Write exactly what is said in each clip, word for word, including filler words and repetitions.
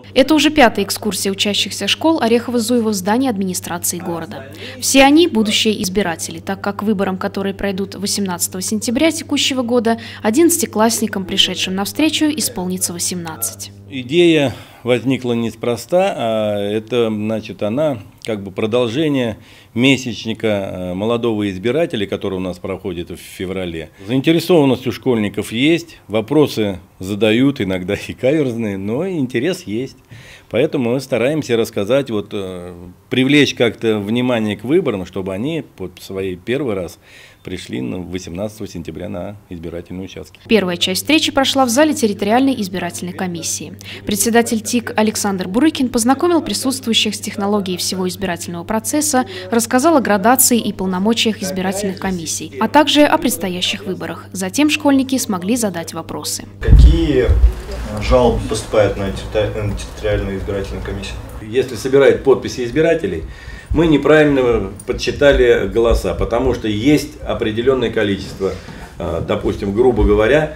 Это уже пятая экскурсия учащихся школ Орехово-Зуево в здании администрации города. Все они – будущие избиратели, так как выборам, которые пройдут восемнадцатого сентября текущего года, одиннадцатиклассникам, пришедшим на встречу, исполнится восемнадцать. Идея возникла неспроста, а это, значит, она как бы продолжение месячника молодого избирателя, который у нас проходит в феврале. Заинтересованность у школьников есть, вопросы задают, иногда и каверзные, но интерес есть. Поэтому мы стараемся рассказать, вот, привлечь как-то внимание к выборам, чтобы они под своей первый раз пришли восемнадцатого сентября на избирательные участки. Первая часть встречи прошла в зале территориальной избирательной комиссии. Председатель ТИК Александр Бурыкин познакомил присутствующих с технологией всего избирательного процесса, рассказал о градации и полномочиях избирательных комиссий, а также о предстоящих выборах. Затем школьники смогли задать вопросы. Какие жалобы поступают на территориальную избирательную комиссию? Если собирают подписи избирателей, мы неправильно подсчитали голоса, потому что есть определенное количество, допустим, грубо говоря,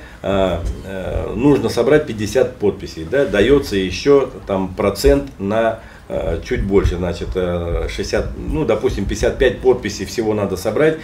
нужно собрать пятьдесят подписей, да, дается еще там процент на чуть больше, значит, шестьдесят, ну, допустим, пятьдесят пять подписей всего надо собрать.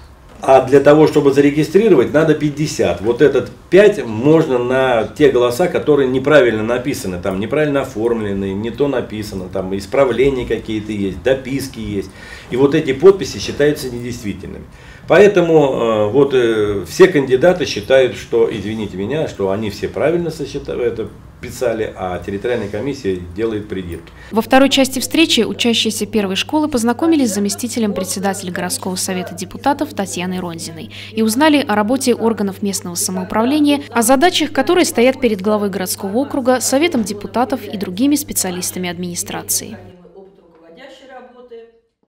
А для того, чтобы зарегистрировать, надо пятьдесят. Вот этот пять можно на те голоса, которые неправильно написаны, там неправильно оформлены, не то написано, там исправления какие-то есть, дописки есть. И вот эти подписи считаются недействительными. Поэтому э, вот э, все кандидаты считают, что, извините меня, что они все правильно сосчитали, это писали, а территориальная комиссия делает придирки. Во второй части встречи учащиеся первой школы познакомились с заместителем председателя городского совета депутатов Татьяной Ронзиной и узнали о работе органов местного самоуправления, о задачах, которые стоят перед главой городского округа, советом депутатов и другими специалистами администрации.